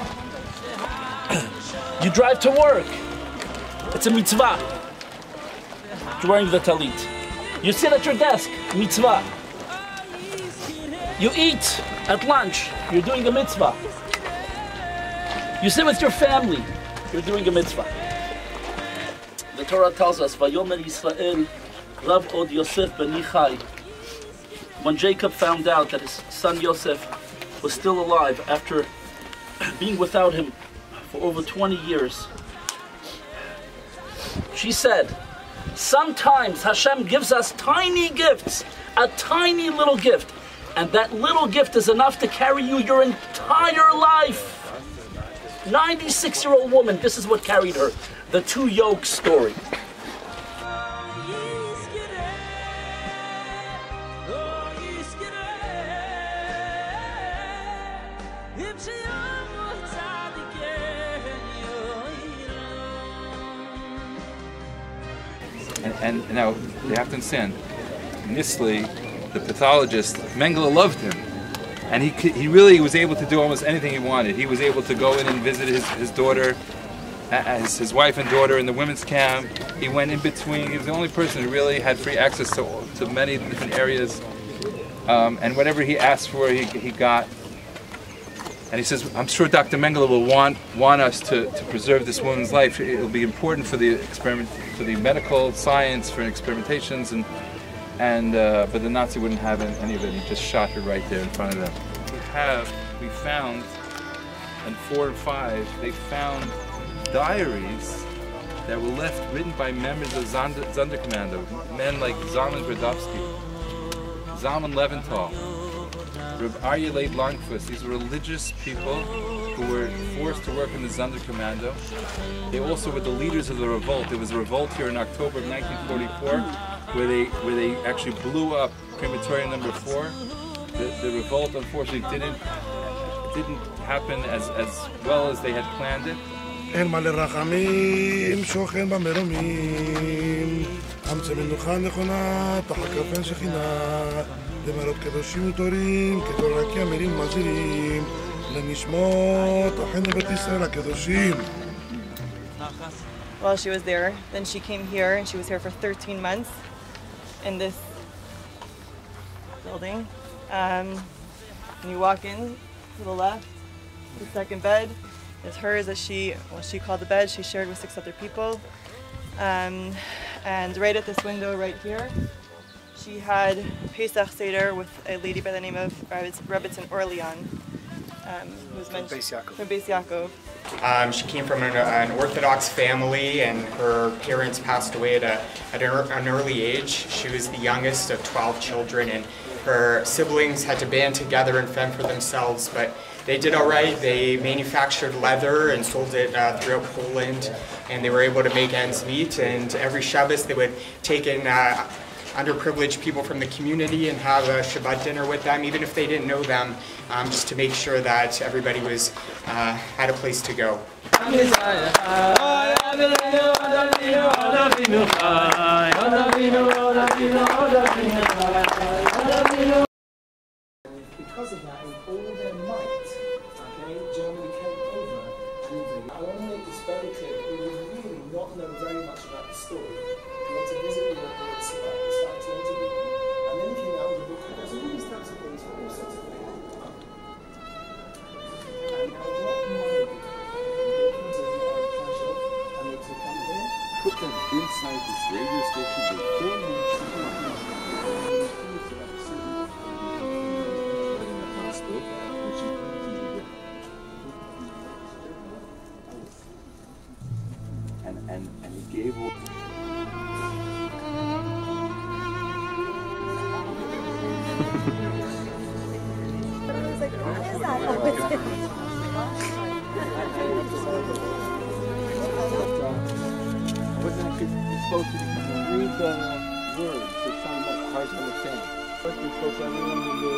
You drive to work. It's a mitzvah. You're wearing the talit. You sit at your desk, mitzvah. You eat at lunch, you're doing a mitzvah. You sit with your family, you're doing a mitzvah. The Torah tells us, Vayomer Yisrael, Rav od Yosef ben Yichai. When Jacob found out that his son Yosef was still alive after being without him for over 20 years, she said, sometimes Hashem gives us tiny gifts, a tiny little gift, and that little gift is enough to carry you your entire life. 96-year-old woman, this is what carried her. The 2 yokes story. And now, you have to understand, Nisli, the pathologist, Mengele loved him. And he really was able to do almost anything he wanted. He was able to go in and visit his daughter his wife and daughter in the women's camp. He went in between. He was the only person who really had free access to many different areas. And whatever he asked for, he got. And he says, I'm sure Dr. Mengele will want us to preserve this woman's life. It will be important for the experiment, for the medical science, for experimentations, but the Nazi wouldn't have any of it. He just shot her right there in front of them. We found, in 4 and 5, they found diaries that were left written by members of Sonderkommando, men like Zalman Brodowski, Zalman Leventhal, Reb Aryeh Leib Langfuss. These were religious people who were forced to work in the Sonderkommando. They also were the leaders of the revolt. There was a revolt here in October of 1944 where they actually blew up crematorium number 4. The revolt unfortunately didn't happen as well as they had planned it. אין מלא רחמים, שוכן במרומים, אמצע מנוחה נכונה, תחת כנפי שכינה, דמרות קדושים וטהורים, כתור רק ימירים ומזהירים, לנשמות אחינו בית ישראל הקדושים. While she was there, then she came here, and she was here for 13 months in this building. And you walk in to the left, the second bed is hers, as she called the bed. She shared with 6 other people. And right at this window right here, she had Pesach Seder with a lady by the name of Rebbetzin Orlean, who was mentioned from Beis Yaakov. She came from an Orthodox family, and her parents passed away at an early age. She was the youngest of 12 children, and her siblings had to band together and fend for themselves, but they did all right. They manufactured leather and sold it throughout Poland, and they were able to make ends meet. And every Shabbos they would take in underprivileged people from the community and have a Shabbat dinner with them, even if they didn't know them, just to make sure that everybody had a place to go. Because of that, with all their might, Germany came over. I want to make this very clear. We would really not know very much about the story. We went to visit the airports, we started to interview them, and then he came out with a book that does all these types of things for all sorts of things. And a lot of money into the cash off, and they took them there, put them inside this radio station, they filmed them, and he gave all supposed to read the words, so it sounds like hard to understand. First we spoke to everyone who knew.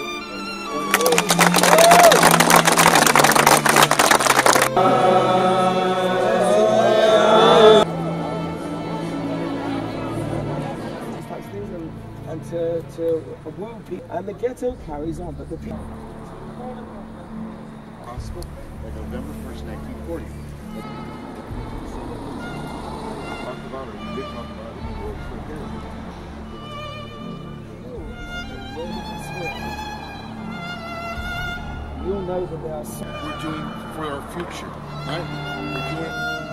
And to woo people, and the ghetto carries on, but the people. Possible by November 1st, 1940. Talk about it, we did talk about it in the world for You'll know that there are some. We're doing for our future, right? We're doing.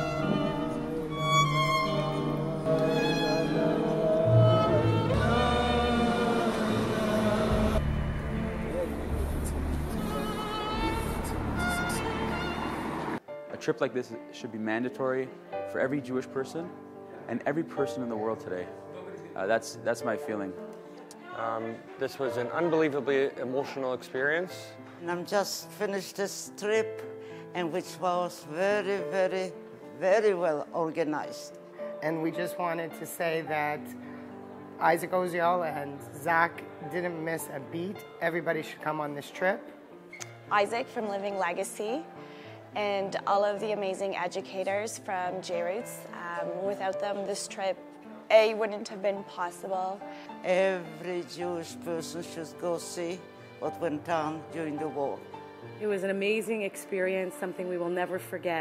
A trip like this should be mandatory for every Jewish person and every person in the world today. That's my feeling. This was an unbelievably emotional experience. And I'm just finished this trip, and which was very, very, very well organized. And we just wanted to say that Isaac Oziel and Zach didn't miss a beat. Everybody should come on this trip. Isaac from Living Legacy, and all of the amazing educators from JROOTS. Without them, this trip, wouldn't have been possible. Every Jewish person should go see what went on during the war. It was an amazing experience, something we will never forget.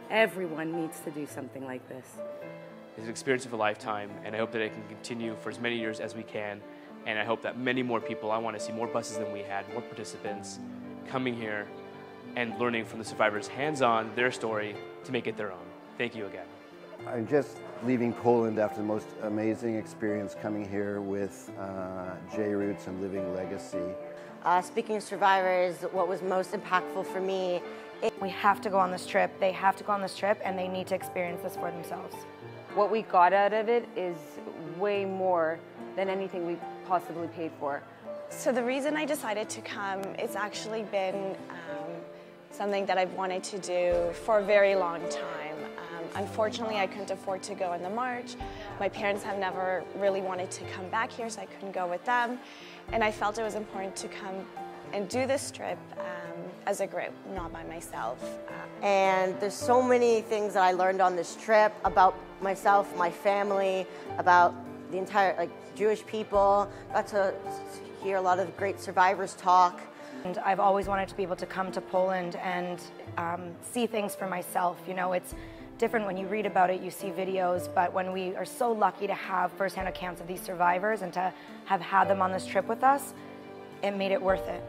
Everyone needs to do something like this. It's an experience of a lifetime, and I hope that it can continue for as many years as we can. And I hope that many more people, I want to see more buses than we had, more participants coming here and learning from the survivors hands-on their story to make it their own. Thank you again. I'm just leaving Poland after the most amazing experience coming here with JROOTS and Living Legacy. Speaking of survivors, what was most impactful for me, we have to go on this trip. They have to go on this trip, and they need to experience this for themselves. What we got out of it is way more than anything we possibly paid for. So the reason I decided to come, it's actually been something that I've wanted to do for a very long time. Unfortunately, I couldn't afford to go in the March. My parents have never really wanted to come back here, so I couldn't go with them. And I felt it was important to come and do this trip as a group, not by myself. And there's so many things that I learned on this trip about myself, my family, about the entire Jewish people. Got to hear a lot of great survivors talk. And I've always wanted to be able to come to Poland and see things for myself. You know, it's different when you read about it, you see videos, but when we are so lucky to have firsthand accounts of these survivors and to have had them on this trip with us, it made it worth it.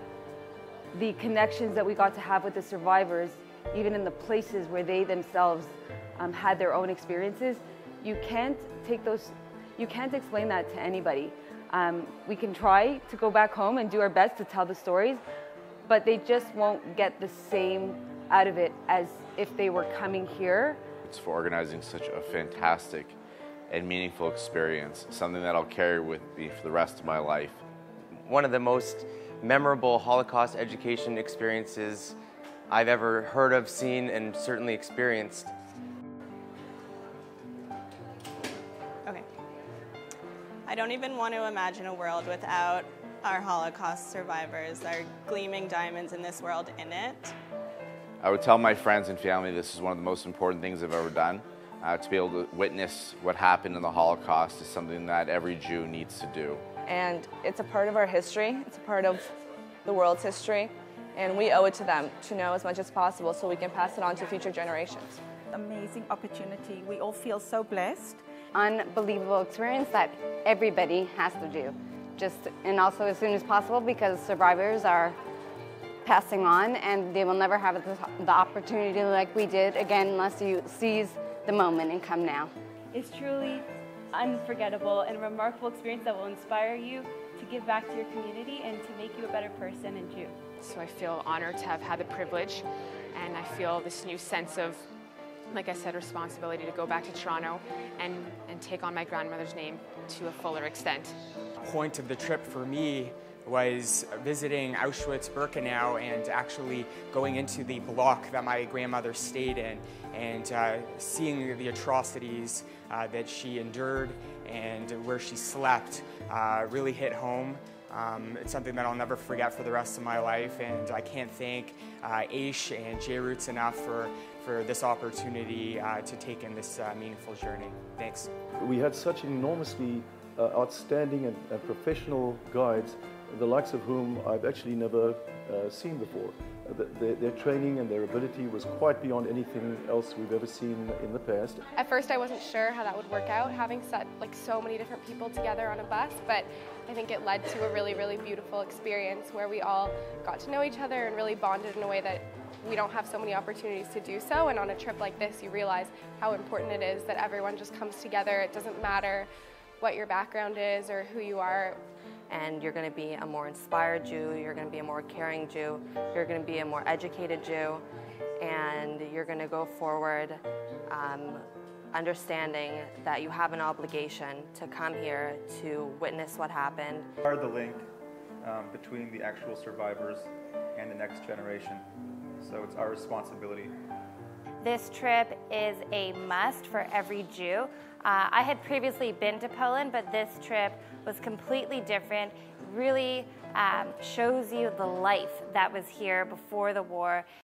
The connections that we got to have with the survivors, even in the places where they themselves had their own experiences, you can't explain that to anybody. We can try to go back home and do our best to tell the stories, but they just won't get the same out of it as if they were coming here. It's for organizing such a fantastic and meaningful experience, something that I'll carry with me for the rest of my life. One of the most memorable Holocaust education experiences I've ever heard of, seen, and certainly experienced. Okay. I don't even want to imagine a world without our Holocaust survivors, our gleaming diamonds in this world in it. I would tell my friends and family this is one of the most important things I've ever done. To be able to witness what happened in the Holocaust is something that every Jew needs to do. And it's a part of our history, it's a part of the world's history, and we owe it to them to know as much as possible so we can pass it on to future generations. Amazing opportunity. We all feel so blessed. Unbelievable experience that everybody has to do. And also as soon as possible, because survivors are passing on and they will never have the opportunity like we did again unless you seize the moment and come now. It's truly unforgettable and a remarkable experience that will inspire you to give back to your community and to make you a better person and Jew. So I feel honored to have had the privilege, and I feel this new sense of, like I said, responsibility to go back to Toronto and take on my grandmother's name to a fuller extent. The point of the trip for me was visiting Auschwitz-Birkenau and actually going into the block that my grandmother stayed in and seeing the atrocities that she endured and where she slept really hit home. It's something that I'll never forget for the rest of my life, and I can't thank Aish and JROOTS enough for this opportunity to take in this meaningful journey. Thanks. We had such enormously outstanding and professional guides, the likes of whom I've actually never seen before. Their training and their ability was quite beyond anything else we've ever seen in the past. At first I wasn't sure how that would work out, having set so many different people together on a bus, but I think it led to a really, really beautiful experience where we all got to know each other and really bonded in a way that we don't have so many opportunities to do so. And on a trip like this, you realize how important it is that everyone just comes together. It doesn't matter what your background is or who you are. And you're going to be a more inspired Jew, you're going to be a more caring Jew, you're going to be a more educated Jew, and you're going to go forward understanding that you have an obligation to come here to witness what happened. We are the link between the actual survivors and the next generation, so it's our responsibility. This trip is a must for every Jew. I had previously been to Poland, but this trip was completely different. Really shows you the life that was here before the war.